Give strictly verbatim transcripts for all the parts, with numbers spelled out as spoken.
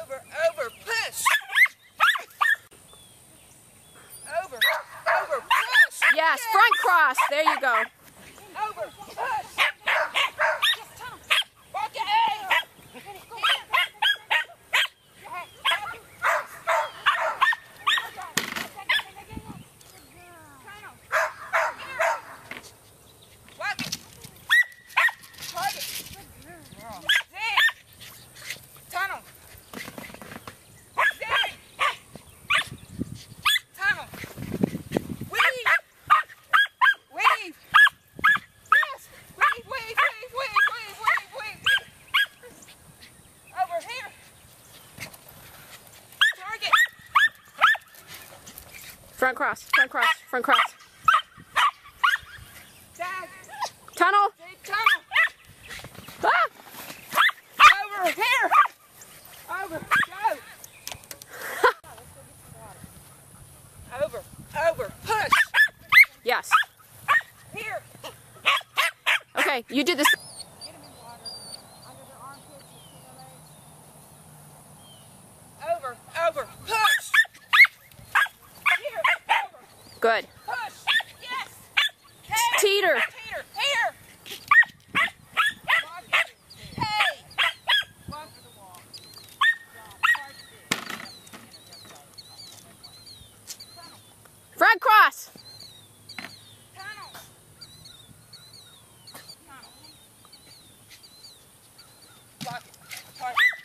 Over, over, push. Over, over, push. Yes, front cross. There you go. Over, push. Walk it. Front cross, front cross, front cross. Tag. Tunnel. Dig tunnel. Ah! Over here. Over. Go. Over. Over. Push. Yes. Here. Okay, you did this. Get them in water. Under their armpits, their legs. Over. Over. Push. Here. Over. Good. Push. Yes. Teeter. Teeter. Here. Hey. Walk to the wall. Front cross. Tunnel. Tunnel. Walk it. Park it.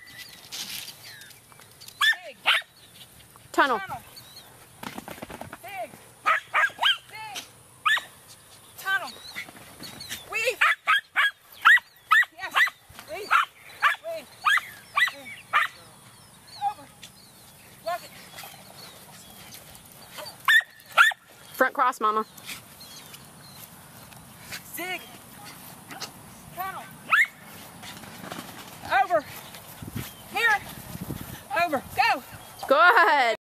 Dig. Tunnel. Tunnel. Dig. Dig. Tunnel. Weave. Yes. Weave. Weave. Weave. Over. Walk it. Front cross, Mama. Dig. Tunnel. Over. Here. Over. Go. Good.